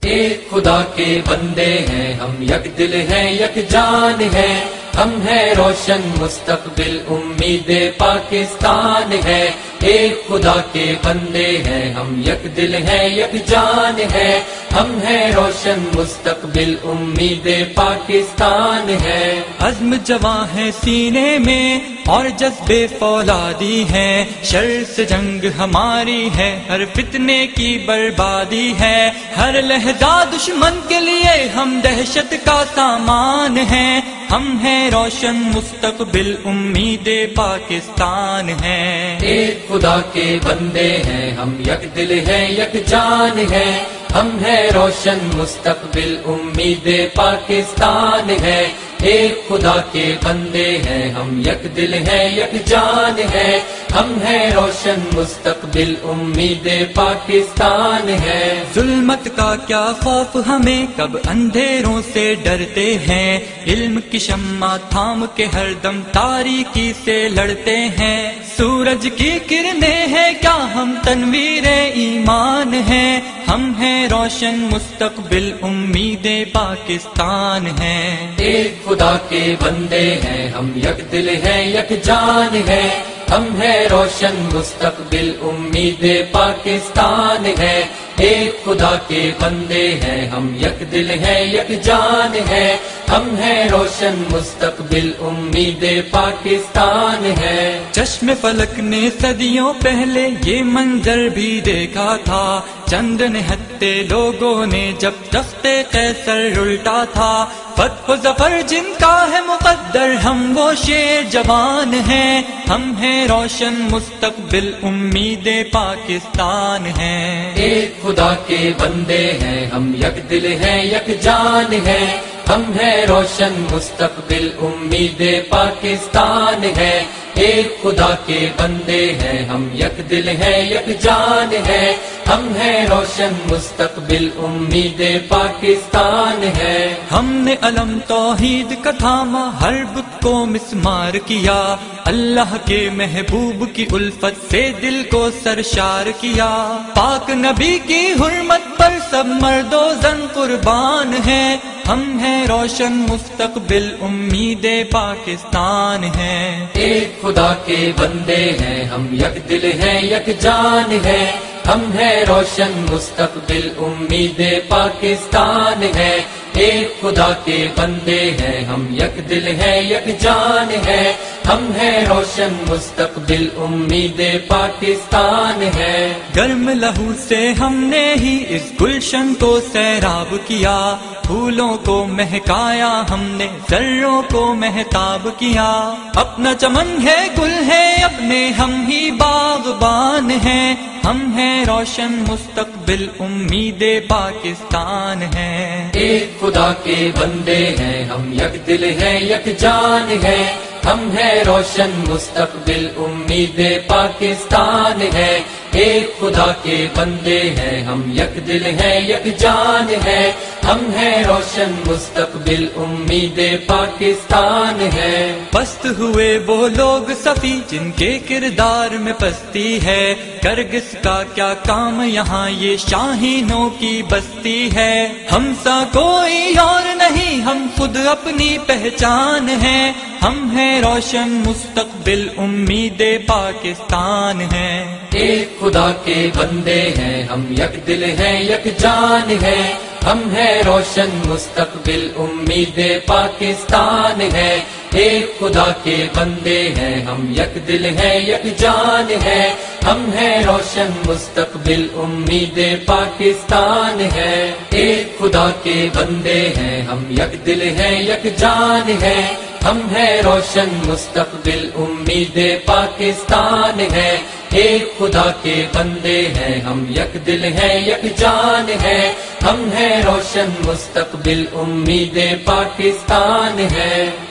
ایک خدا کے بندے ہیں ہم، یک دل ہیں یک جان ہے، ہم ہیں روشن مستقبل امید پاکستان ہے۔ ایک خدا کے بندے ہیں ہم، یک دل ہیں یک جان ہے، ہم ہیں روشن مستقبل امید پاکستان ہے۔ عزم جواں ہے سینے میں اور جذبے فولادی ہے، شر سے جنگ ہماری ہے، ہر فتنے کی بربادی ہے، ہر لہجہ دشمن کے لیے ہم دہشت کا سامان ہیں، ہم ہیں روشن مستقبل امید پاکستان ہے۔ ایک خدا کے بندے ہیں ہم، یک دل ہیں یک جان ہے، ہم ہیں روشن مستقبل امید پاکستان ہے۔ ایک خدا کے بندے ہیں ہم، یک دل ہیں یک جان ہے، ہم ہیں روشن مستقبل امید پاکستان ہے۔ ظلمت کا کیا خوف ہمیں، کب اندھیروں سے ڈرتے ہیں، علم کی شمع تھام کے ہر دم تاریکی سے لڑتے ہیں، سورج کی کرنیں ہیں کیا ہم تنویر ایمان ہیں، ہم ہیں روشن مستقبل امید پاکستان ہے۔ ایک خدا کے بندے ہیں ہم، یک دل ہیں یک جان ہے، ہم ہیں روشن مستقبل امید پاکستان ہے۔ ایک خدا کے بندے ہیں ہم، یک دل ہیں یک جان ہے، ہم ہیں روشن مستقبل امید پاکستان ہے۔ چشم فلک نے صدیوں پہلے یہ منظر بھی دیکھا تھا، چند نہتے لوگوں نے جب تخت قیصر الٹا تھا، فتح و ظفر جن کا ہے مقدر، ہم وہ شیر جوان ہیں، ہم ہیں روشن مستقبل امید پاکستان ہے۔ ایک خدا کے بندے ہیں ہم، یک دل ہیں یک جان ہے، ہم ہیں روشن مستقبل امید پاکستان ہے۔ ایک خدا کے بندے ہیں ہم، یک دل ہیں یک جان ہے، ہم ہیں روشن مستقبل امید پاکستان ہے۔ ہم نے علم توحید کا تھاما، ہر بت کو مسمار کیا، اللہ کے محبوب کی الفت سے دل کو سرشار کیا، پاک نبی کی حرمت پر سب مرد و زن قربان ہیں، ہم ہیں روشن مستقبل امید پاکستان ہے۔ ایک خدا کے بندے ہیں ہم، یک دل ہیں یک جان ہے، ہم ہیں روشن مستقبل امید پاکستان ہے۔ ایک خدا کے بندے ہیں ہم، یک دل ہیں یک جان ہے، ہم ہیں روشن مستقبل امید پاکستان ہے۔ گرم لہو سے ہم نے ہی اس گلشن کو سیراب کیا، پھولوں کو مہکایا ہم نے، ذروں کو مہتاب کیا، اپنا چمن ہے گل ہے اپنے، ہم ہی باغبان ہیں، ہم ہیں روشن مستقبل امید پاکستان ہے۔ ایک خدا کے بندے ہیں ہم، یک دل ہیں یک جان ہے، ہم ہیں روشن مستقبل امید پاکستان ہے۔ ایک خدا کے بندے ہیں ہم، یک دل ہیں یک جان ہے، ہم ہیں روشن مستقبل امید پاکستان ہے۔ پست ہوئے وہ لوگ صفی جن کے کردار میں پستی ہے، کرگس کا کیا کام یہاں یہ شاہینوں کی بستی ہے، ہم سا کوئی اور نہیں، ہم خود اپنی پہچان ہیں، ہم ہیں روشن مستقبل امید پاکستان ہے۔ ایک خدا کے بندے ہیں ہم، یک دل ہیں یک جان ہے، ہم ہیں روشن مستقبل امید پاکستان ہے۔ ایک خدا کے بندے ہیں ہم، یک دل ہیں یک جان ہے، ہم ہیں روشن مستقبل امید پاکستان ہے۔ ایک خدا کے بندے ہیں ہم، یک دل ہیں یک جان ہے، ہم ہیں روشن مستقبل امید پاکستان ہے۔ ایک خدا کے بندے ہیں ہم، یک دل ہیں یک جان ہے، ہم ہیں روشن مستقبل امید پاکستان ہے۔